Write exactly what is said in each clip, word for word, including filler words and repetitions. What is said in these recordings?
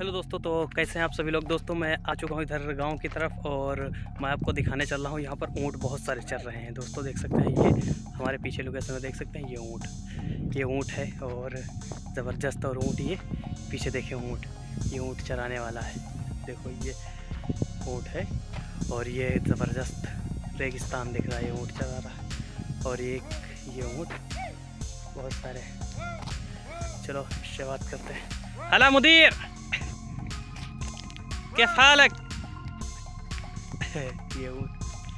Hello दोस्तों, तो कैसे हैं आप सभी लोग। दोस्तों मैं आ चुका हूँ इधर गांव की तरफ और मैं आपको दिखाने चल रहा हूँ। यहाँ पर ऊँट बहुत सारे चल रहे हैं। दोस्तों देख सकते हैं, ये हमारे पीछे लोकेशन में देख सकते हैं, ये ऊँट ये ऊँट है और ज़बरदस्त। और ऊँट ये पीछे देखे, ऊँट ये ऊँट चराने वाला है। देखो ये ऊँट है और ये ज़बरदस्त रेगिस्तान दिख रहा है, ये ऊँट चरा रहा है। और ये ये ऊँट बहुत सारे। चलो इससे बात करते हैं। हला मुदीर, क्या हालक ये ऊँट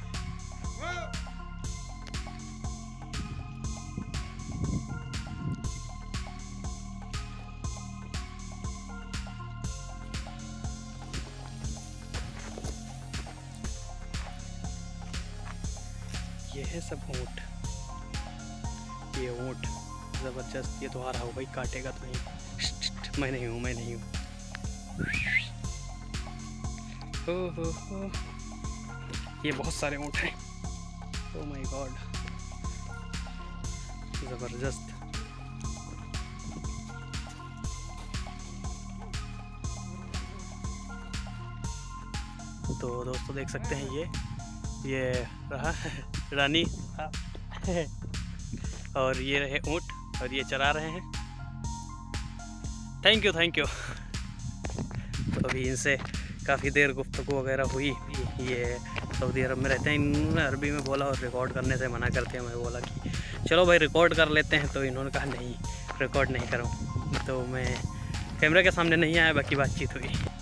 ये है सब ऊँट, ये ऊँट ज़बरदस्त। ये तो आ रहा हो भाई, काटेगा तो नहीं। मैं नहीं हूँ, मैं नहीं हूँ। हो हो हो ये बहुत सारे ऊँट हैं। ओह माय गॉड, ज़बरदस्त। तो दोस्तों देख सकते हैं, ये ये रहा रानी और ये रहे ऊँट और ये चरा रहे हैं। Thank you thank you. तो अभी इनसे काफ़ी देर गुफ्तगू वगैरह हुई। ये सऊदी अरब में रहते हैं, इन्होंने अरबी में बोला और रिकॉर्ड करने से मना करते हैं। मैं बोला कि चलो भाई रिकॉर्ड कर लेते हैं, तो इन्होंने कहा नहीं रिकॉर्ड नहीं करूँ। तो मैं कैमरे के सामने नहीं आया, बाकी बातचीत हुई।